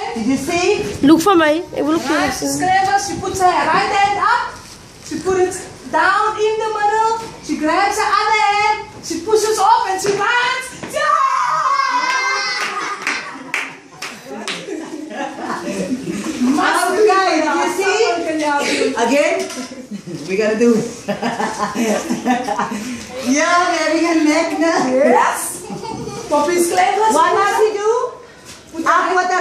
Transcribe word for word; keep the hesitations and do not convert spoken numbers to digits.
Did you see? Look for me. I will look right, for you. She's clever. She puts her right hand up. She puts it down in the middle. She grabs her other hand. She pushes off and she runs. Must Okay, did you see? Again? We gotta do it. You're having a neck now. Yes. Poppy's clever. What does he do? Up what